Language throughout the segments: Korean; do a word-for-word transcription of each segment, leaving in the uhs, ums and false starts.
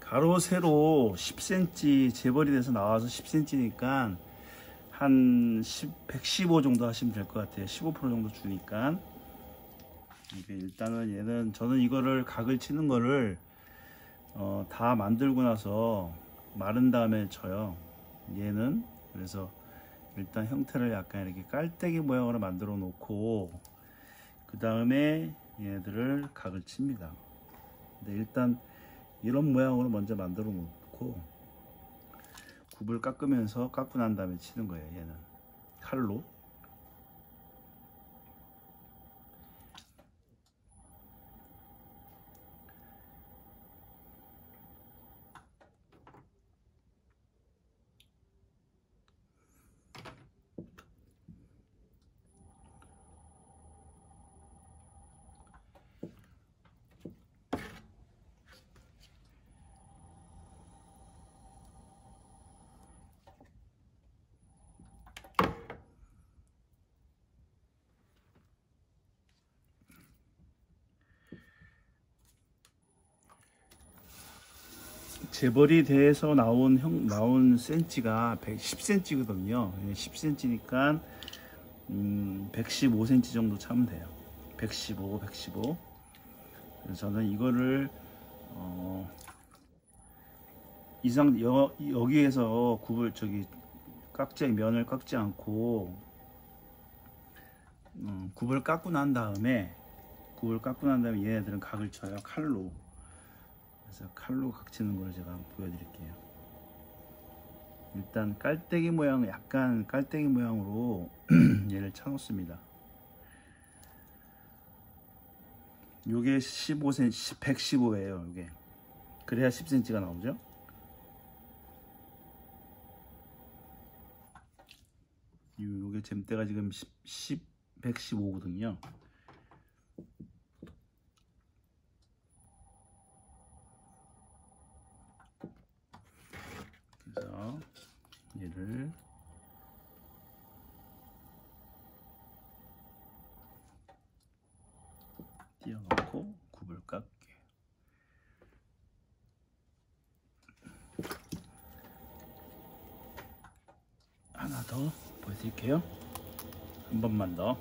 가로 세로 십 센티미터 재벌이 돼서 나와서 십 센티미터니까 한 백십오 정도 하시면 될 것 같아요. 십오 퍼센트 정도 주니까. 일단은 얘는 저는 이거를 각을 치는 거를 어, 다 만들고 나서 마른 다음에 쳐요. 얘는 그래서 일단 형태를 약간 이렇게 깔때기 모양으로 만들어 놓고 그 다음에 얘들을 각을 칩니다. 근데 일단 이런 모양으로 먼저 만들어 놓고 굽을 깎으면서 깎고 난 다음에 치는 거예요. 얘는 칼로. 재벌이 돼서 나온 형 나온 센치가 백십 센티미터거든요. 십 센티미터니까 음, 백십오 센티미터 정도 차면 돼요. 백십오, 백십오. 그래서 저는 이거를 어, 이상 여, 여기에서 굽을 저기 깎지 면을 깎지 않고 음, 굽을 깎고 난 다음에 굽을 깎고 난 다음에 얘네들은 각을 쳐요. 칼로. 그래서 칼로 각 치는 걸 제가 한번 보여드릴게요. 일단 깔때기 모양, 약간 깔때기 모양으로 얘를 쳐놓습니다. 요게 십오 센티미터, 백십오예요. 요게 그래야 십 센티미터가 나오죠. 요게 잼대가 지금 십, 백십오거든요. 그래서 얘를 띄워놓고 굽을 깎게. 하나 더 보여드릴게요. 한 번만 더.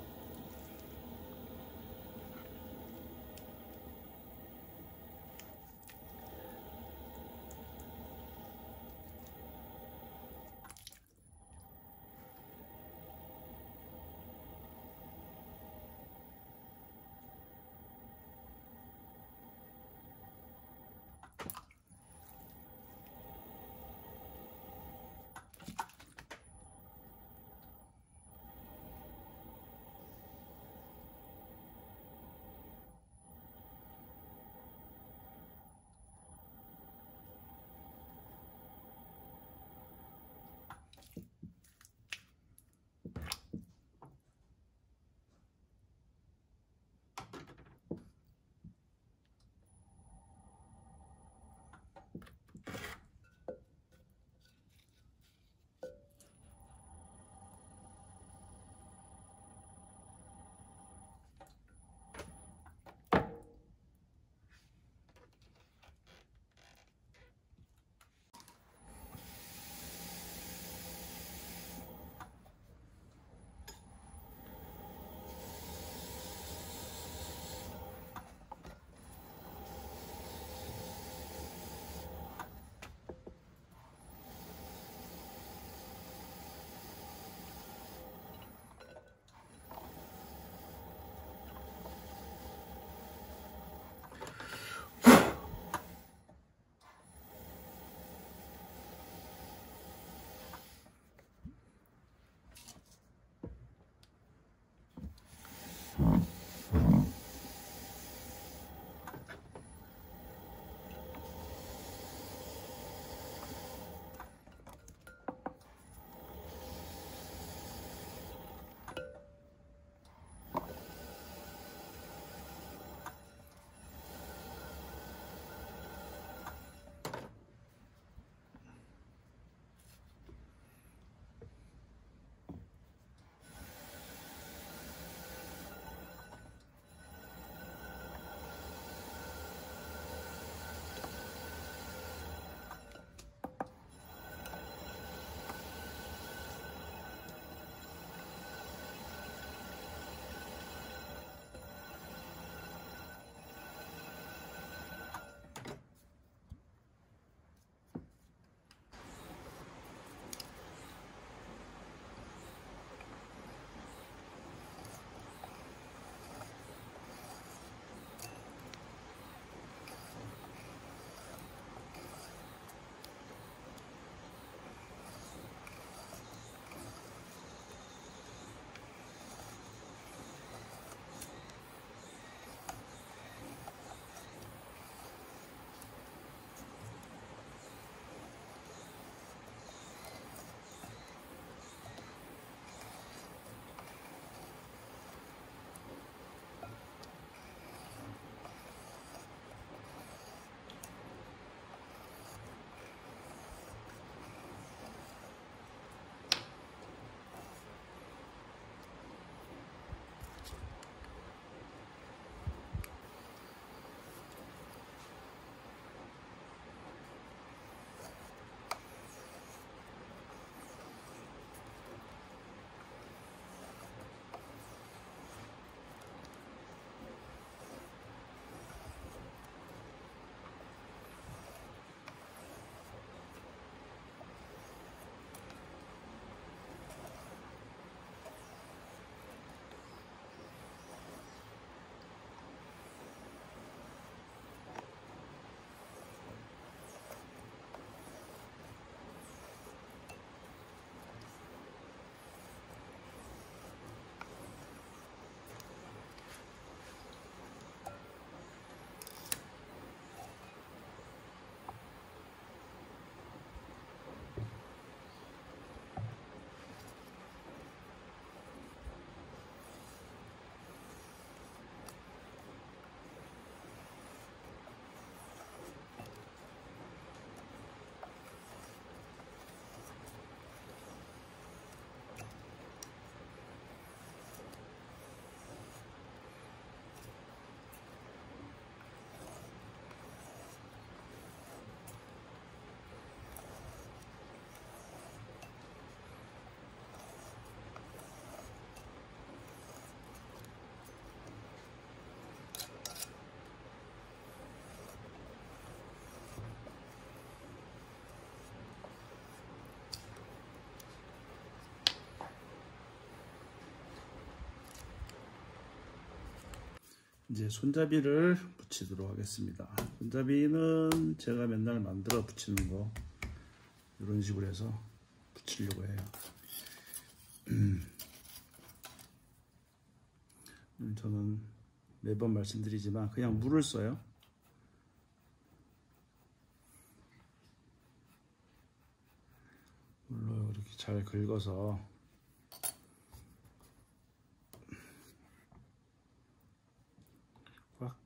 이제 손잡이를 붙이도록 하겠습니다. 손잡이는 제가 맨날 만들어 붙이는 거 이런 식으로 해서 붙이려고 해요. 음. 저는 매번 말씀드리지만 그냥 물을 써요. 물로 이렇게 잘 긁어서 꽉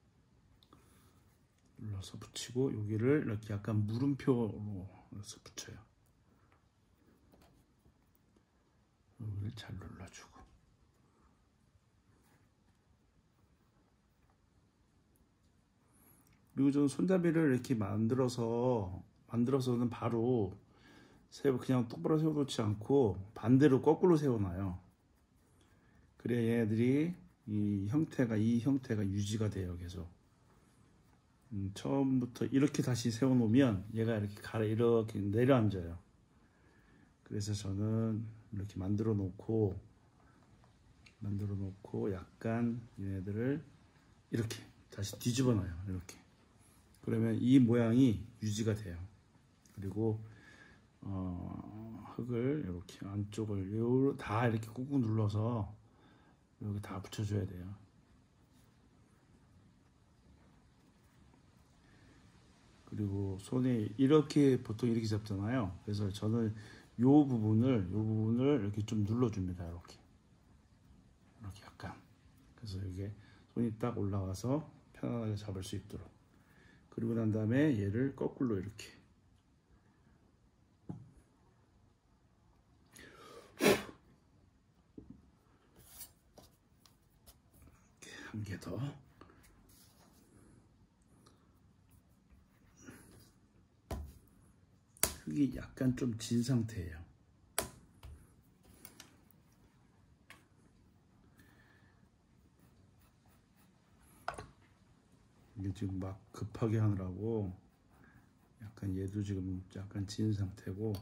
눌러서 붙이고 여기를 이렇게 약간 물음표로 해서 붙여요. 여기를 잘 눌러주고 그리고 저는 손잡이를 이렇게 만들어서 만들어서는 바로 세워 그냥 똑바로 세워놓지 않고 반대로 거꾸로 세워놔요. 그래야 얘네들이 이 형태가 이 형태가 유지가 돼요. 계속 음, 처음부터 이렇게 다시 세워놓으면 얘가 이렇게 가라 이렇게 내려앉아요. 그래서 저는 이렇게 만들어 놓고 만들어 놓고 약간 얘네들을 이렇게 다시 뒤집어 놔요. 이렇게 그러면 이 모양이 유지가 돼요. 그리고 어, 흙을 이렇게 안쪽을 요, 다 이렇게 꾹꾹 눌러서 여기 다 붙여줘야 돼요. 그리고 손에 이렇게 보통 이렇게 잡잖아요. 그래서 저는 요 부분을 요 부분을 이렇게 좀 눌러줍니다. 이렇게 이렇게 약간 그래서 이게 손이 딱 올라가서 편안하게 잡을 수 있도록. 그리고 난 다음에 얘를 거꾸로 이렇게 한 개 더. 흙이 약간 좀 진 상태예요. 이게 지금 막 급하게 하느라고 약간 얘도 지금 약간 진 상태고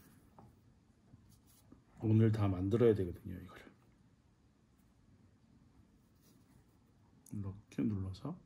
오늘 다 만들어야 되거든요. 이거를 이렇게 눌러서